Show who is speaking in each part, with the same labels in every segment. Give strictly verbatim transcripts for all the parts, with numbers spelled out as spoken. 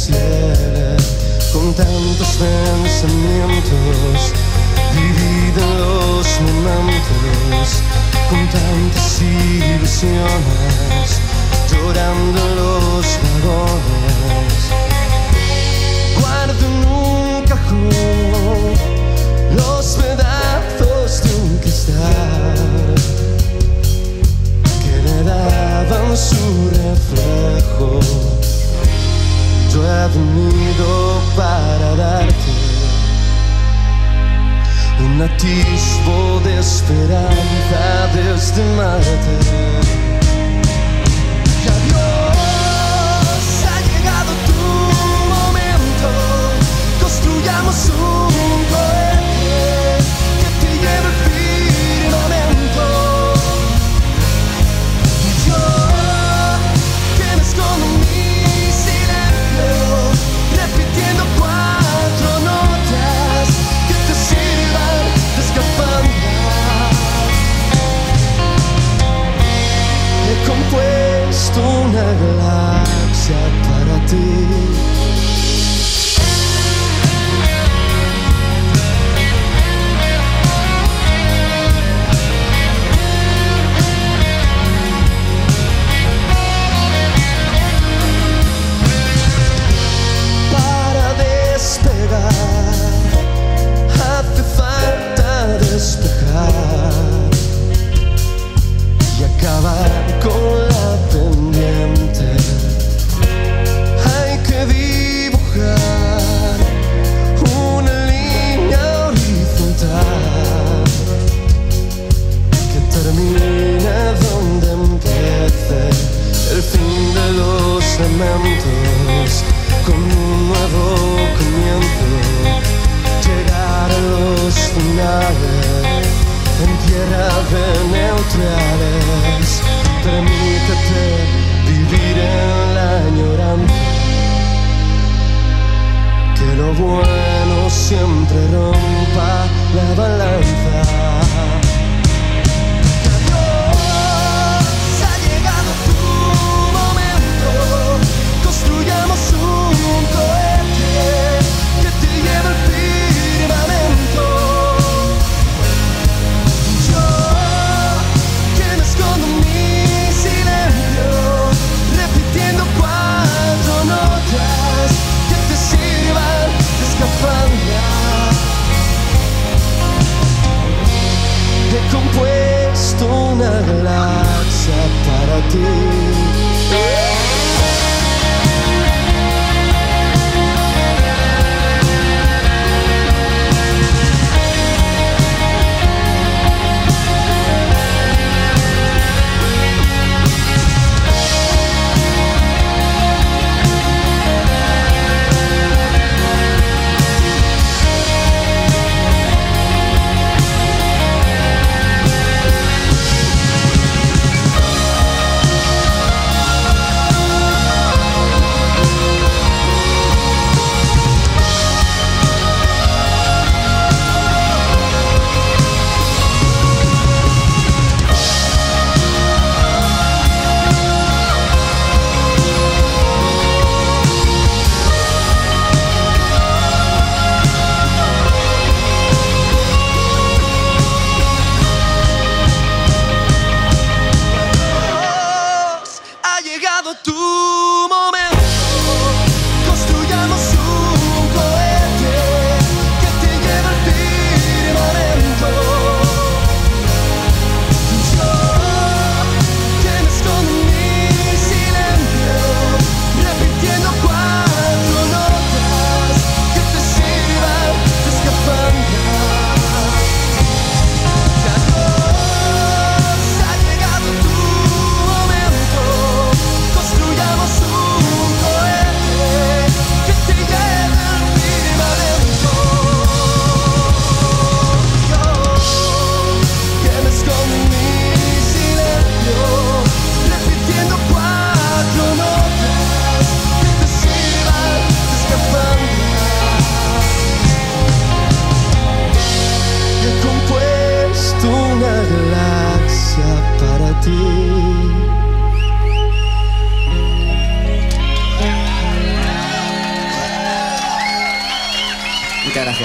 Speaker 1: cielo con tantos pensamientos, dividen los momentos con tantas ilusiones, llorando los vagones. Guardo en un cajón los pedazos de un cristal que le daban su reflejo. Yo he venido para darte un atisbo de esperanza desde Marte. Y adiós, ha llegado tu momento. Construyamos un cohete que te lleve al firmamento. Y yo, que me escondo en mi silencio, repitiendo cuatro notas que te sirvan de escafandra. He compuesto una galaxia para ti. Para despegar hace falta despejar y acabar con la pendiente. Hay que dibujar una línea horizontal que termine donde empiece el fin de los lamentos, con un nuevo comienzo, llegar a los finales en tierra de neutrales. Permítete vivir en la añoranza, que lo bueno siempre rompa la balanza. Construyamos un cohete que te lleve al firmamento. Yo, que me escondo en mi silencio, repitiendo cuatro notas que te sirvan de escafandra. He compuesto una galaxia para ti.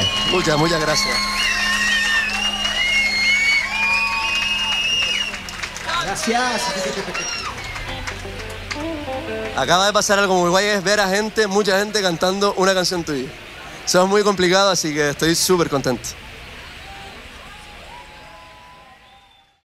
Speaker 2: gracias.
Speaker 3: Muchas, muchas gracias.
Speaker 2: Gracias.
Speaker 3: Acaba de pasar algo muy guay, es ver a gente, mucha gente cantando una canción tuya. Eso es muy complicado, así que estoy súper contento.